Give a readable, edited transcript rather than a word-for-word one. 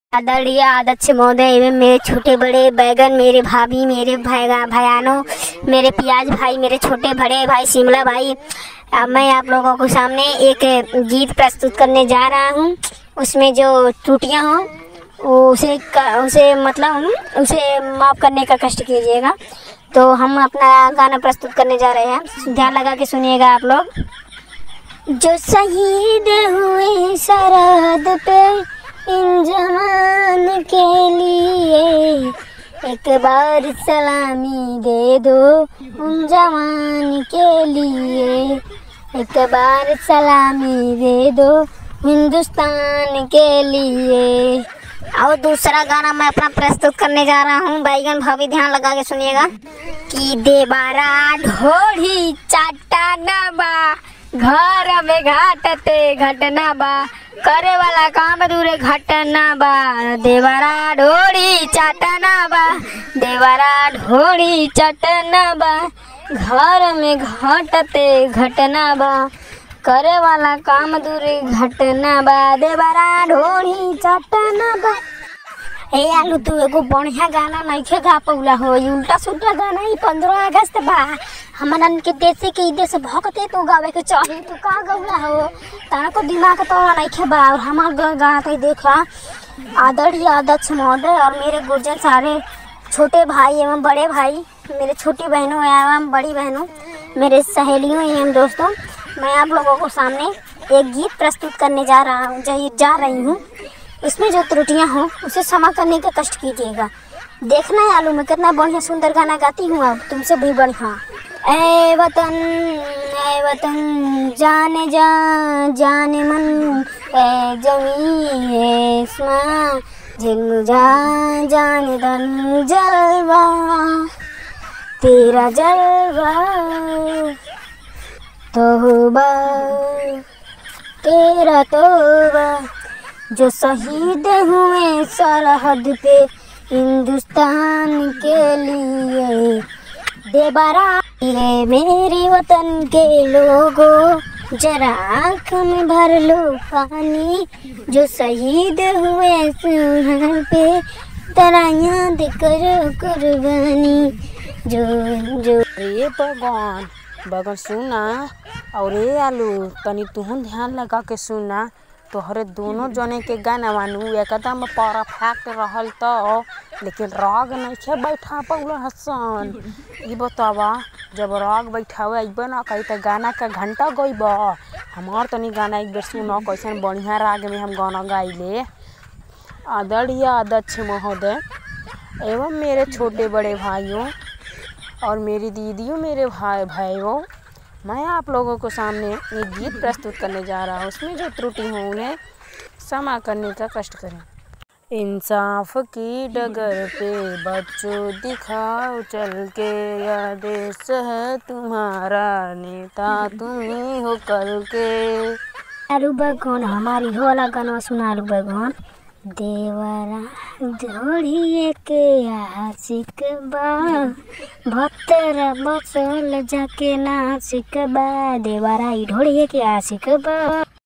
आदरणीय अध्यक्ष महोदय एवं मेरे छोटे बड़े बैगन, मेरे भाभी, मेरे भयानों, मेरे प्याज भाई, मेरे छोटे बड़े भाई शिमला भाई, मैं आप लोगों को सामने एक गीत प्रस्तुत करने जा रहा हूँ। उसमें जो त्रुटियाँ हों उसे माफ़ करने का कष्ट कीजिएगा। तो हम अपना गाना प्रस्तुत करने जा रहे हैं, ध्यान लगा के सुनिएगा आप लोग। जो शहीद हुए सरहद पे इन जवान के लिए, एक बार सलामी दे दो उन जवान के लिए, एक बार सलामी दे दो हिंदुस्तान के लिए। और दूसरा गाना मैं अपना प्रस्तुत करने जा रहा हूँ, बैगन भाभी ध्यान लगा के सुनिएगा। कि देबारा ढोढ़ी चाटा बा, घर में घाटते घटना बा, करे वाला काम दूरे घटना बा, देवरा ढोड़ी चटना बा, देवरा ढोड़ी चटना बा, घर में घटते घटना बा, करे वाला काम दूरे घटना बा, देवरा ढोड़ी चटना बा। ए आलू तू एगो बढ़िया गाना नइखे गा पौला हो, उल्टा सुल्टा गाना। 15 अगस्त बा, हमन के देश के देश भक्ते तो गावे के चाही। तू का गौला हो, तारा को दिमाग तो नइखे बा। और हमार गाना तो देखा आदरणीय अध्यक्ष महोदय और मेरे गुर्जर सारे छोटे भाई एवं बड़े भाई, मेरे छोटी बहनों एवं बड़ी बहनों, मेरे सहेलियों एवं दोस्तों, मैं आप लोगों को सामने एक गीत प्रस्तुत करने जा रही हूँ। इसमें जो त्रुटियां हों उसे क्षमा करने का कष्ट कीजिएगा। देखना है आलू में कितना बढ़िया सुंदर गाना गाती हूँ, अब तुमसे भी बढ़िया। ए वतन जाने जा जाने मन, ए जमी ए इस्मा जिल्म जा जाने दन जलवा, तेरा जलवा तौबा तेरा तौबा। जो शहीद हुए सरहद पे हिंदुस्तान के लिए, देबारा है मेरे वतन के लोगों, जरा आँख में भर लो पानी। जो शहीद हुए सरहद पे तेरा याद करो कुर्बानी। जो ये बगन सुना और ये आलू तनी तुहन ध्यान लगा के सुना। तोहरे दोनों जने के गाना मानू एकदम परफेक्ट रहल तो, लेकिन राग नहीं बैठा पौला हसन। ये बतावा जब राग बैठावे अइबे ना कही तो गाना का घंटा गइब। हमार तनी गाना एक बार सुनो कैसन बढ़िया राग में हम गाना गाइले। आदरणीय अध्यक्ष महोदय एवं मेरे छोटे बड़े भाइयों और मेरी दीदियों, मेरे भाइयों, मैं आप लोगों को सामने एक गीत प्रस्तुत करने जा रहा हूँ। उसमें जो त्रुटि हो उन्हें क्षमा करने का कष्ट करें। इंसाफ की डगर पे बच्चों दिखाओ चल के, यह देश है तुम्हारा, नेता तुम ही हो कल के। आलू बैगन हमारी होला गाना सुना। आलू बैगन देवरा धोड़िए के आशिक बा, भत्तरा बसल जाके नासिक बा, देवरा ढोड़िए के आशिक बा।